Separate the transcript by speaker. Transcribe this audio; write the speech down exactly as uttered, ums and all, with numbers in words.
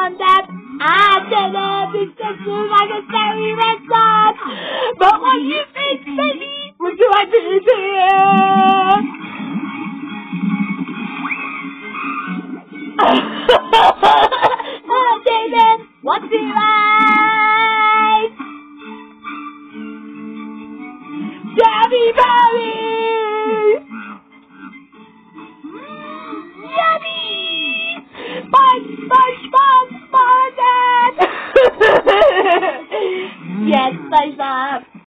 Speaker 1: on that. I did it because you like a fairy red dog. But what you